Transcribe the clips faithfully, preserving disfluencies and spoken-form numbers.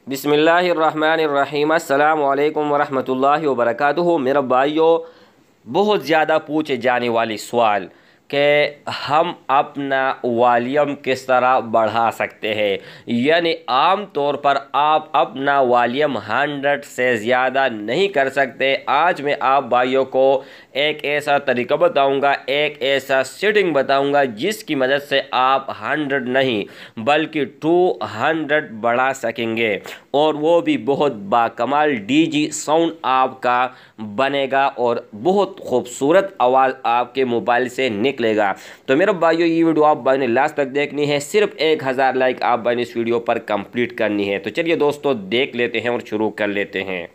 बिस्मिल्लाहिर्रहमानिर्रहीम अस्सलामु अलैकुम वरहमतुल्लाहि वबरकातुहू। मेरे भाइयों, बहुत ज़्यादा पूछे जाने वाली सवाल कि हम अपना वॉल्यूम किस तरह बढ़ा सकते हैं। यानी आम तौर पर आप अपना वॉल्यूम हंड्रेड से ज़्यादा नहीं कर सकते। आज मैं आप भाइयों को एक ऐसा तरीका बताऊंगा, एक ऐसा सेटिंग बताऊंगा जिसकी मदद से आप हंड्रेड नहीं बल्कि टू हंड्रेड बढ़ा सकेंगे, और वो भी बहुत बाकमाल डीजी साउंड आपका बनेगा और बहुत खूबसूरत आवाज़ आपके मोबाइल से निकलेगा। तो मेरे भाइयों, ये वीडियो आप भाई ने लास्ट तक देखनी है। सिर्फ एक हज़ार लाइक आप भाई ने इस वीडियो पर कंप्लीट करनी है। तो चलिए दोस्तों, देख लेते हैं और शुरू कर लेते हैं।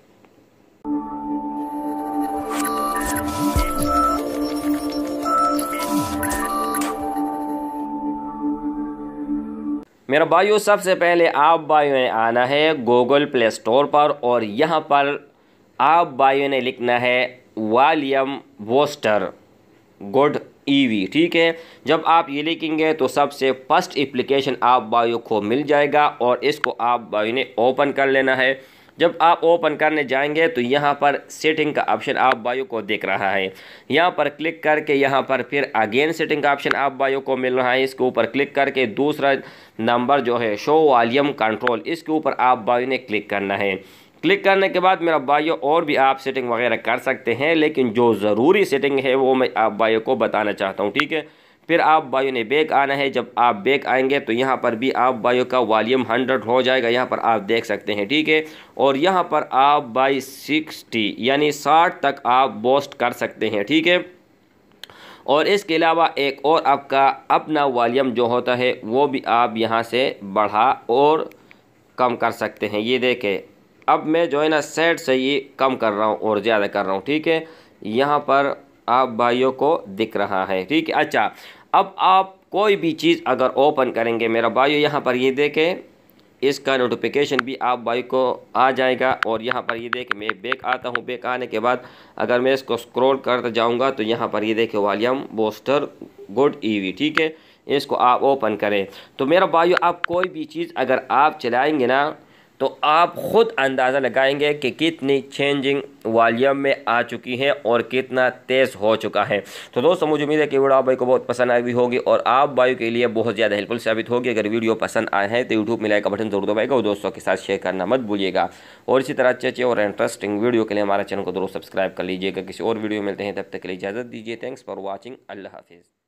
मेरे भाइयों, सबसे पहले आप भाइयों ने आना है गूगल प्ले स्टोर पर, और यहाँ पर आप भाइयों ने लिखना है वॉल्यूम बूस्टर गुड ईवी। ठीक है, जब आप ये लिखेंगे तो सबसे फर्स्ट एप्लीकेशन आप भाइयों को मिल जाएगा और इसको आप भाइयों ने ओपन कर लेना है। जब आप ओपन करने जाएंगे तो यहाँ पर सेटिंग का ऑप्शन आप भाइयों को दिख रहा है। यहाँ पर क्लिक करके यहाँ पर फिर अगेन सेटिंग का ऑप्शन आप भाइयों को मिल रहा है। इसके ऊपर क्लिक करके दूसरा नंबर जो है शो वॉल्यूम कंट्रोल, इसके ऊपर आप भाइयों ने क्लिक करना है। क्लिक करने के बाद मेरा भाइयों, और भी आप सेटिंग वगैरह कर सकते हैं, लेकिन जो ज़रूरी सेटिंग है वो मैं आप भाइयों को बताना चाहता हूँ। ठीक है, फिर आप भाइयों ने बैक आना है। जब आप बैक आएंगे तो यहाँ पर भी आप भाइयों का वॉल्यूम हंड्रेड हो जाएगा, यहाँ पर आप देख सकते हैं। ठीक है, और यहाँ पर आप बाई सिक्सटी यानी साठ तक आप बूस्ट कर सकते हैं। ठीक है, और इसके अलावा एक और आपका अपना वॉल्यूम जो होता है वो भी आप यहाँ से बढ़ा और कम कर सकते हैं। ये देखें, अब मैं जो है ना साइड से ये कम कर रहा हूँ और ज़्यादा कर रहा हूँ। ठीक है, यहाँ पर आप भाइयों को दिख रहा है। ठीक है, अच्छा, अब आप कोई भी चीज़ अगर ओपन करेंगे मेरा भाइयों, यहाँ पर ये देखें, इसका नोटिफिकेशन भी आप भाई को आ जाएगा। और यहाँ पर ये देखें, मैं बैक आता हूँ। बैक आने के बाद अगर मैं इसको स्क्रॉल करते जाऊँगा तो यहाँ पर ये देखें वॉल्यूम बूस्टर गुड ईवी। ठीक है, इसको आप ओपन करें तो मेरा भाइयों, आप कोई भी चीज़ अगर आप चलाएंगे ना तो आप ख़ुद अंदाज़ा लगाएंगे कि कितनी चेंजिंग वॉल्यूम में आ चुकी है और कितना तेज़ हो चुका है। तो दोस्तों, मुझे उम्मीद है कि वीडियो आप भाई को बहुत पसंद आई हुई होगी और आप भाइयों के लिए बहुत ज़्यादा हेल्पफुल साबित होगी। अगर वीडियो पसंद आए हैं तो यूट्यूब में लाइक का बटन जरूर दबाएगा और दोस्तों के साथ शेयर करना मत भूलिएगा। और इसी तरह अच्छे अच्छे और इंटरेस्टिंग वीडियो के लिए हमारा चैनल को जरूर सब्सक्राइब कर लीजिएगा। किसी और वीडियो मिलते हैं, तब तक के लिए इजाज़त दीजिए। Thanks for watching. अल्लाह हाफिज़।